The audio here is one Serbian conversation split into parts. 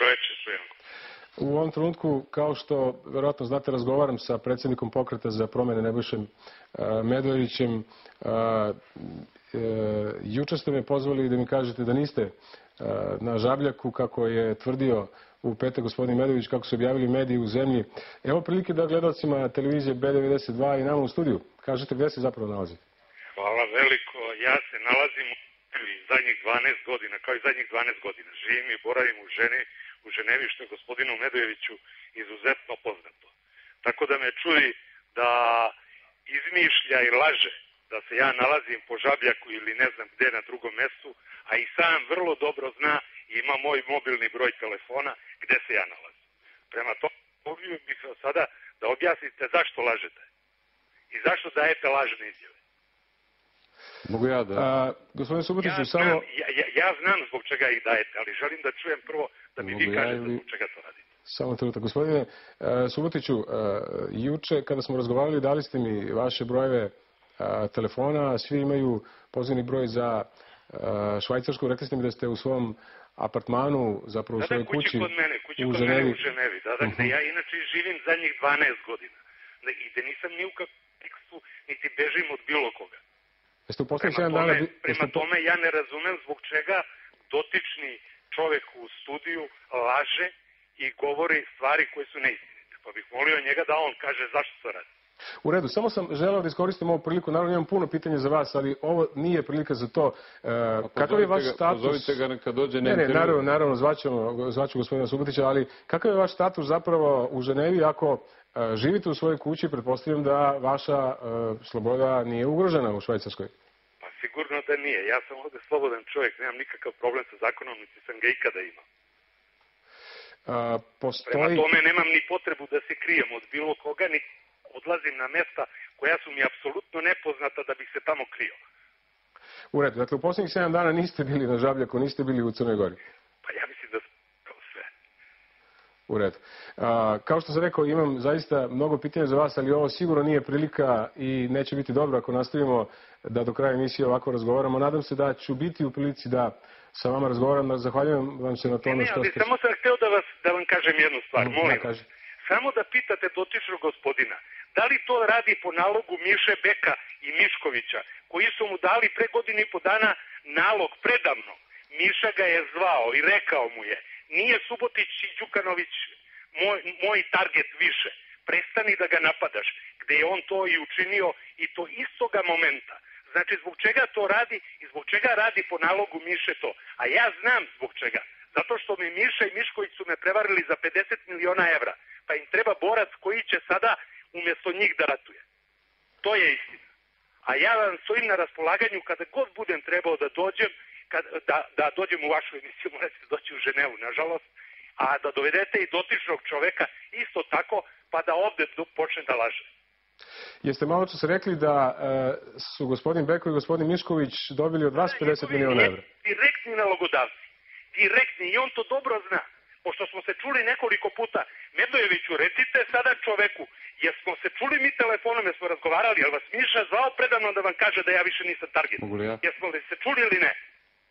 Dobro večer, Stojanko. U ovom trenutku, kao što verovatno znate, razgovaram sa predsjednikom Pokreta za promjene Nebojšom Medojevićem. Juče ste me pozvali da mi kažete da niste na Žabljaku, kako je tvrdio u petak gospodin Medojević, kako su objavili mediji u zemlji. Evo prilike da gledalcima televizije B92 i nama u studiju kažete gdje se zapravo nalazite. Hvala veliko. Ja se nalazim u zadnjih 12 godina, kao i zadnjih 12 godina. Živim i boravim u Ženevi, što je gospodinu Medojeviću izuzetno poznato. Tako da me čudi da izmišlja i laže da se ja nalazim po Žabljaku ili ne znam gde na drugom mjestu, a i sam vrlo dobro zna i ima moj mobilni broj telefona gde se ja nalazim. Prema tome, molio bih vas sada da objasnite zašto lažete i zašto dajete lažne izjave. Mogu ja da... Gospodine Subotiću, samo... Ja znam zbog čega ih dajete, ali želim da čujem prvo da mi vi kažete zbog čega to radite. Samo trenutak. Gospodine Subotiću, juče kada smo razgovarali dali ste mi vaše brojeve telefona, svi imaju pozivni broj za Švajcarsku. Rekli ste mi da ste u svom apartmanu, zapravo u svojoj kući u Ženevi. Gde ja inače živim zadnjih 12 godina. I gde nisam ni u kontekstu, niti bežim od bilo koga. Prema tome ja ne razumem zbog čega dotični čovjek u studiju laže i govori stvari koje su neistinite. Pa bih molio njega da on kaže zašto to radi. U redu, samo sam želeo da iskoristim ovu priliku. Naravno imam puno pitanja za vas, ali ovo nije prilika za to. Kakav je vaš status... Pozovite ga neka dođe. Ne, naravno, zvaću gospodina Subotića, ali kakav je vaš status zapravo u Ženevi ako živite u svojoj kući? Pretpostavljam da vaša sloboda nije ugrožena u Švajcarskoj. Pa sigurno da nije. Ja sam ovdje slobodan čovjek, nemam nikakav problem sa zakonom, niti sam ga ikada imao. Prema tome nemam ni potrebu da se krijem od bilo koga, ni odlazim na mjesta koja su mi apsolutno nepoznata da bih se tamo krio. U redu, dakle u posljednjih 7 dana niste bili na Žabljaku, niste bili u Crnoj Gori. Pa ja mislim da kao sve. U redu. Kao što sam rekao, imam zaista mnogo pitanja za vas, ali ovo sigurno nije prilika i neće biti dobro ako nastavimo da do kraja emisije ovako razgovaramo. Nadam se da ću biti u prilici da sa vama razgovaram. Zahvaljujem vam se na tome što ste... Samo sam htio da vam kažem jednu stvar, molim vas. Samo da pitate dotičnog gospodina, da li to radi po nalogu Miše Beka i Miškovića, koji su mu dali pre godinu i po dana nalog predavno. Miša ga je zvao i rekao mu je, nije Subotić i Đukanović moj target više, prestani da ga napadaš, gde je on to i učinio i to istoga momenta. Znači, zbog čega to radi i zbog čega radi po nalogu Miše to. A ja znam zbog čega. Zato što mi Miša i Mišković su me prevarili za 50 miliona evra. Pa im treba borac koji će sada umjesto njih da ratuje. To je istina. A ja vam stojim na raspolaganju kada god budem trebao da dođem, da dođem u vašu emisiju, morate doći u Ženevu, nažalost, a da dovedete i dotičnog čoveka isto tako, pa da ovdje počne da laže. Jeste malo čas rekli da su gospodin Beko i gospodin Mišković dobili od vas 50 miliona evra? Direktni nalogodavci. Direktni. I on to dobro zna. Pošto smo se čuli nekoliko puta, Medojeviću, recite sada čoveku, jesmo se čuli mi telefonom, jesmo razgovarali, jel vas Miša zvao predavno da vam kaže da ja više nisam target? Jesmo li se čuli ili ne?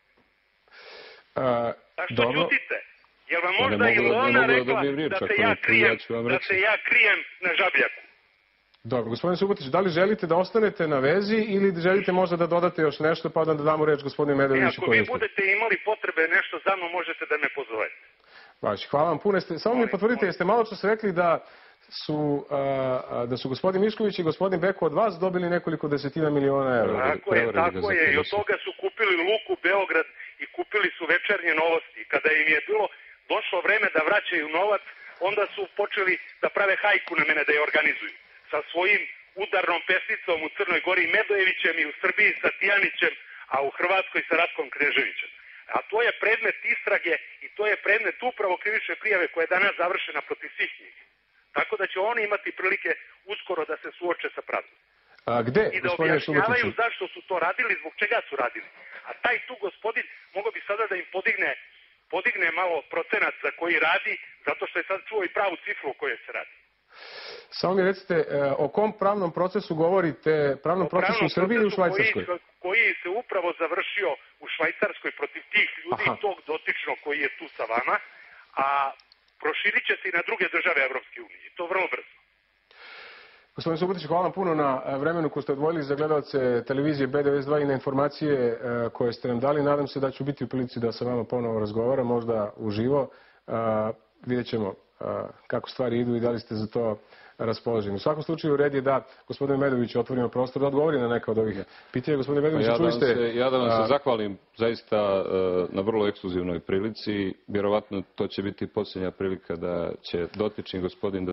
A što ćutite? Jel vam možda i ona rekla da se ja krijem na Žabljaku? Dobro, gospodine Subotić, da li želite da ostanete na vezi ili želite možda da dodate još nešto pa da damo reč gospodinu Medojeviću? Ako vi budete imali potrebe nešto za mnom, možete da me pozovete. Hvala vam puno. Samo mi potvrdite, jeste malo čas rekli da su gospodin Mišković i gospodin Beko od vas dobili nekoliko desetina miliona evra. Tako je. I od toga su kupili Luku Beograd i kupili su Večernje novosti. Kada im je došlo vreme da vraćaju novac, onda su počeli da prave hajku na mene da je organizuju. Sa svojim udarnom pesnicom u Crnoj Gori Medojevićem i u Srbiji sa Tijanićem, a u Hrvatskoj sa Ratkom Kneževićem. A to je predmet istrage i to je predmet upravo krivične prijave koja je danas završena protiv svih njih. Tako da će oni imati prilike uskoro da se suoče sa pravdom. I da objašnjavaju zašto su to radili, zbog čega su radili. A taj tu gospodin mogao bi sada da im podigne malo procenat za koji radi, zato što je sad čuo i pravu cifru o kojoj se radi. Samo mi recite, o kom pravnom procesu govorite? Pravnom procesu u Srbiji ili u Švajcarskoj? Koji se upravo završio u Švajcarskoj protiv tih ljudi, tog dotičnog koji je tu sa vama, a proširit će se i na druge države Evropske unije. I to vrlo brzo. Gospodin Subotić, hvala vam puno na vremenu koje ste odvojili za gledalce televizije B92 i na informacije koje ste nam dali. Nadam se da ću biti u prilici da sa vama ponovo razgovaram, možda uživo. Vidjet ćemo kako stvari idu i da li ste za to raspoloženi. U svakom slučaju red je da gospodinu Medoviću otvorimo prostor da odgovori na neka od ovih pitanja. Gospodine Medoviću, čuli ste... Ja da vam se zahvalim zaista na vrlo ekskluzivnoj prilici. Vjerovatno to će biti posljednja prilika da će dotični gospodin